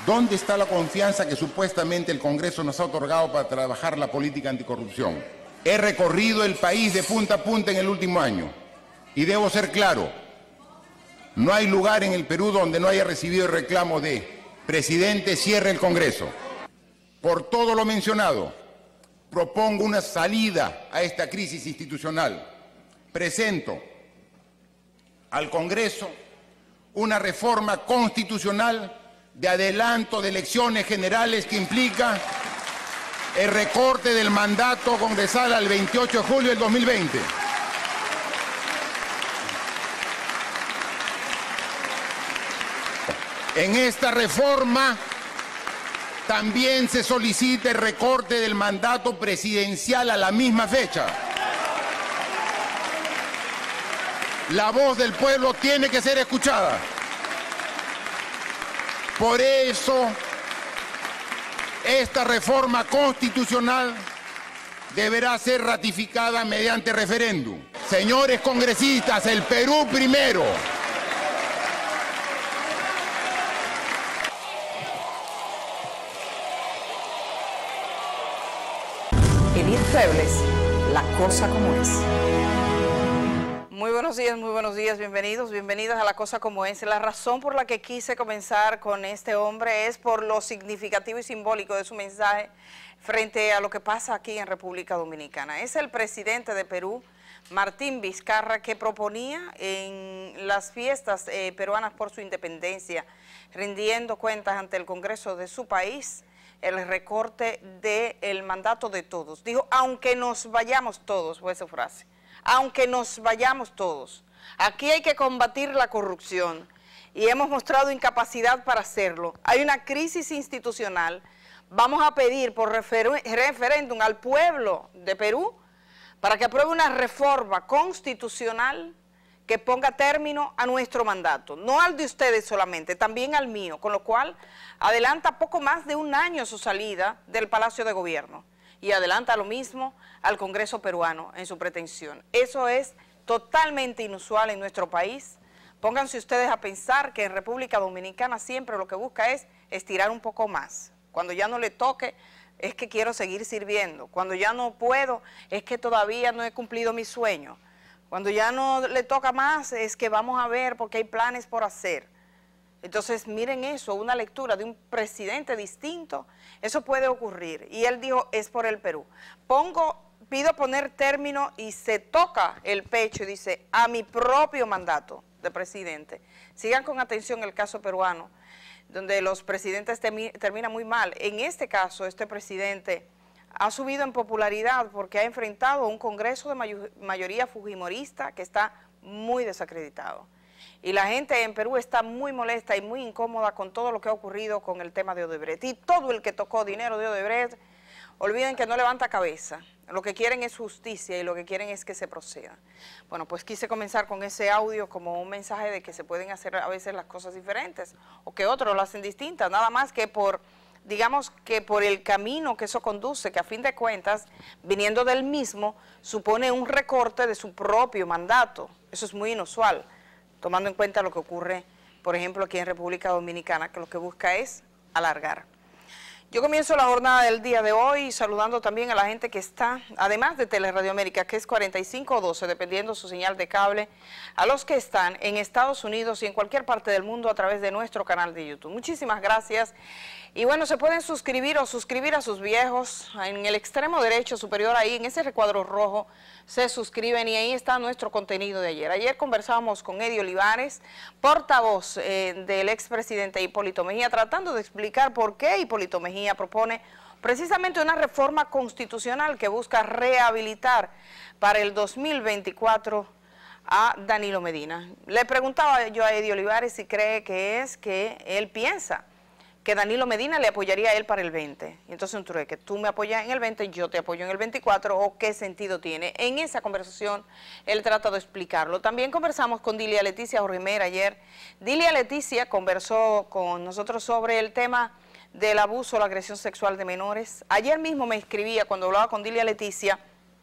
¿Dónde está la confianza que supuestamente el Congreso nos ha otorgado para trabajar la política anticorrupción? He recorrido el país de punta a punta en el último año y debo ser claro, no hay lugar en el Perú donde no haya recibido el reclamo de presidente, cierre el Congreso. Por todo lo mencionado, propongo una salida a esta crisis institucional. Presento al Congreso una reforma constitucional de adelanto de elecciones generales que implica el recorte del mandato congresal al 28 de julio del 2020. En esta reforma también se solicita el recorte del mandato presidencial a la misma fecha. La voz del pueblo tiene que ser escuchada. Por eso, esta reforma constitucional deberá ser ratificada mediante referéndum. Señores congresistas, el Perú primero. Edith Febles, La Cosa Como Es. Muy buenos días, bienvenidos, bienvenidas a La Cosa Como Es. La razón por la que quise comenzar con este hombre es por lo significativo y simbólico de su mensaje frente a lo que pasa aquí en República Dominicana. Es el presidente de Perú, Martín Vizcarra, que proponía en las fiestas peruanas por su independencia, rindiendo cuentas ante el Congreso de su país, el recorte del mandato de todos. Dijo, aunque nos vayamos todos, fue esa frase. Aunque nos vayamos todos. Aquí hay que combatir la corrupción y hemos mostrado incapacidad para hacerlo. Hay una crisis institucional. Vamos a pedir por referéndum al pueblo de Perú para que apruebe una reforma constitucional que ponga término a nuestro mandato. No al de ustedes solamente, también al mío, con lo cual adelanta poco más de un año su salida del Palacio de Gobierno. Y adelanta lo mismo al Congreso peruano en su pretensión. Eso es totalmente inusual en nuestro país. Pónganse ustedes a pensar que en República Dominicana siempre lo que busca es estirar un poco más. Cuando ya no le toque, es que quiero seguir sirviendo. Cuando ya no puedo, es que todavía no he cumplido mi sueño. Cuando ya no le toca más, es que vamos a ver porque hay planes por hacer. Entonces, miren eso, una lectura de un presidente distinto, eso puede ocurrir. Y él dijo, es por el Perú. Pido poner término y se toca el pecho y dice, a mi propio mandato de presidente. Sigan con atención el caso peruano, donde los presidentes terminan muy mal. En este caso, este presidente ha subido en popularidad porque ha enfrentado a un Congreso de mayoría fujimorista que está muy desacreditado. Y la gente en Perú está muy molesta y muy incómoda con todo lo que ha ocurrido con el tema de Odebrecht. Y todo el que tocó dinero de Odebrecht, olviden que no levanta cabeza. Lo que quieren es justicia y lo que quieren es que se proceda. Bueno, pues quise comenzar con ese audio como un mensaje de que se pueden hacer a veces las cosas diferentes o que otros lo hacen distintas, nada más que por, digamos que por el camino que eso conduce, que a fin de cuentas, viniendo del mismo, supone un recorte de su propio mandato. Eso es muy inusual, tomando en cuenta lo que ocurre, por ejemplo, aquí en República Dominicana, que lo que busca es alargar. Yo comienzo la jornada del día de hoy saludando también a la gente que está, además de Teleradio América, que es 4512, dependiendo su señal de cable, a los que están en Estados Unidos y en cualquier parte del mundo a través de nuestro canal de YouTube. Muchísimas gracias. Y bueno, se pueden suscribir o suscribir a sus viejos. En el extremo derecho superior ahí, en ese recuadro rojo, se suscriben y ahí está nuestro contenido de ayer. Ayer conversábamos con Eddie Olivares, portavoz del expresidente Hipólito Mejía, tratando de explicar por qué Hipólito Mejía propone precisamente una reforma constitucional que busca rehabilitar para el 2024 a Danilo Medina. Le preguntaba yo a Eddie Olivares si cree que es que él piensa que Danilo Medina le apoyaría a él para el 20. Y entonces un trueque, tú me apoyas en el 20, yo te apoyo en el 24, o qué sentido tiene. En esa conversación él trata de explicarlo. También conversamos con Dilia Leticia Orrimer ayer. Dilia Leticia conversó con nosotros sobre el tema del abuso o la agresión sexual de menores. Ayer mismo me escribía, cuando hablaba con Dilia Leticia,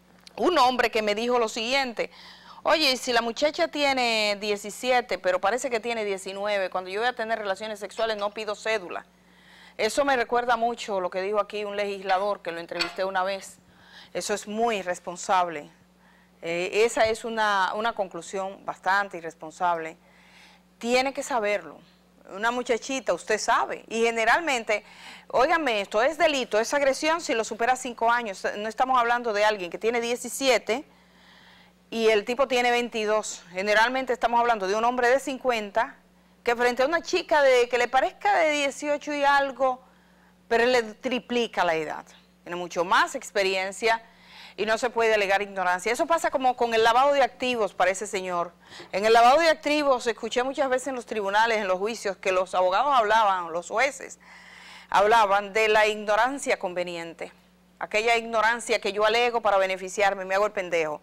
un hombre que me dijo lo siguiente: oye, si la muchacha tiene 17, pero parece que tiene 19, cuando yo voy a tener relaciones sexuales no pido cédula. Eso me recuerda mucho lo que dijo aquí un legislador que lo entrevisté una vez. Eso es muy irresponsable. Esa es una conclusión bastante irresponsable. Tiene que saberlo. Una muchachita, usted sabe. Y generalmente, óigame esto, es delito, es agresión si lo supera 5 años. No estamos hablando de alguien que tiene 17 y el tipo tiene 22. Generalmente estamos hablando de un hombre de 50 que frente a una chica que le parezca de 18 y algo, pero le triplica la edad. Tiene mucho más experiencia y no se puede alegar ignorancia. Eso pasa como con el lavado de activos para ese señor. En el lavado de activos, escuché muchas veces en los tribunales, en los juicios, que los abogados hablaban, los jueces, hablaban de la ignorancia conveniente. Aquella ignorancia que yo alego para beneficiarme, me hago el pendejo.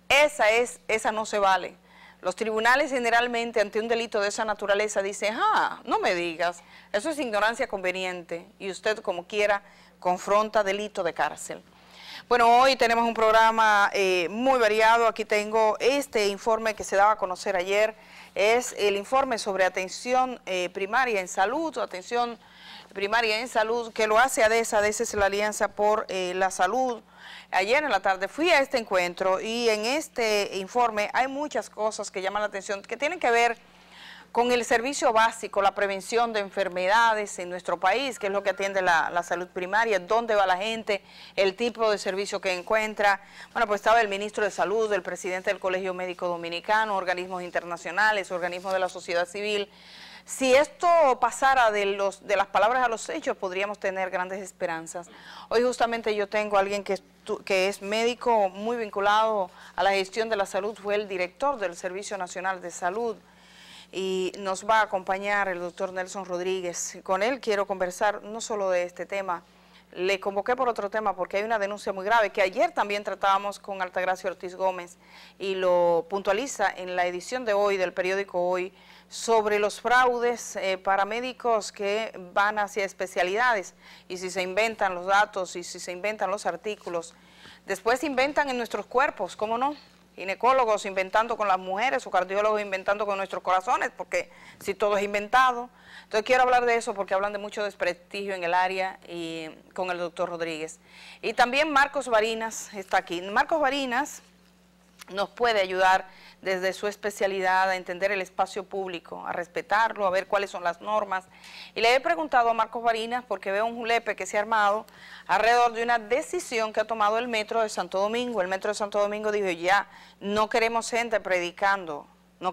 Esa no se vale. Los tribunales generalmente ante un delito de esa naturaleza dicen, no me digas, eso es ignorancia conveniente y usted como quiera confronta delito de cárcel. Bueno, hoy tenemos un programa muy variado. Aquí tengo este informe que se daba a conocer ayer. Es el informe sobre atención primaria en salud, atención primaria en salud, que lo hace ADESA. ADESA es la Alianza por la Salud. Ayer en la tarde fui a este encuentro y en este informe hay muchas cosas que llaman la atención, que tienen que ver con el servicio básico, la prevención de enfermedades en nuestro país, que es lo que atiende la salud primaria, dónde va la gente, el tipo de servicio que encuentra. Bueno, pues estaba el ministro de Salud, el presidente del Colegio Médico Dominicano, organismos internacionales, organismos de la sociedad civil. Si esto pasara de las palabras a los hechos, podríamos tener grandes esperanzas. Hoy justamente yo tengo a alguien que es médico muy vinculado a la gestión de la salud, fue el director del Servicio Nacional de Salud, y nos va a acompañar el doctor Nelson Rodríguez. Con él quiero conversar no solo de este tema, le convoqué por otro tema porque hay una denuncia muy grave que ayer también tratábamos con Altagracia Ortiz Gómez y lo puntualiza en la edición de hoy del periódico Hoy sobre los fraudes para médicos que van hacia especialidades y si se inventan los datos y si se inventan los artículos, después se inventan en nuestros cuerpos, ¿cómo no? Ginecólogos inventando con las mujeres o cardiólogos inventando con nuestros corazones, porque si todo es inventado. Entonces quiero hablar de eso porque hablan de mucho desprestigio en el área y con el doctor Rodríguez. Y también Marcos Barinas está aquí. Marcos Barinas nos puede ayudar desde su especialidad a entender el espacio público, a respetarlo, a ver cuáles son las normas. Y le he preguntado a Marcos Barinas porque veo un julepe que se ha armado alrededor de una decisión que ha tomado el Metro de Santo Domingo. El Metro de Santo Domingo dijo, ya, no queremos gente predicando,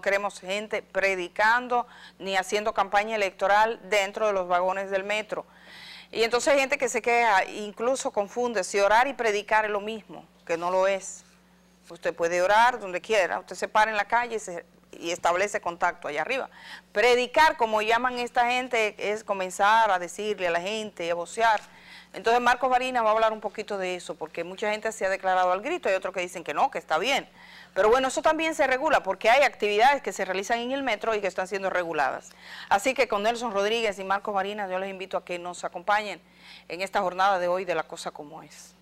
ni haciendo campaña electoral dentro de los vagones del metro. Y entonces hay gente que se queja, incluso confunde si orar y predicar es lo mismo, que no lo es. Usted puede orar donde quiera, usted se para en la calle y establece contacto allá arriba. Predicar, como llaman esta gente, es comenzar a decirle a la gente, a vocear. Entonces Marcos Barinas va a hablar un poquito de eso, porque mucha gente se ha declarado al grito, hay otros que dicen que no, que está bien. Pero bueno, eso también se regula, porque hay actividades que se realizan en el metro y que están siendo reguladas. Así que con Nelson Rodríguez y Marcos Barinas yo les invito a que nos acompañen en esta jornada de hoy de La Cosa Como Es.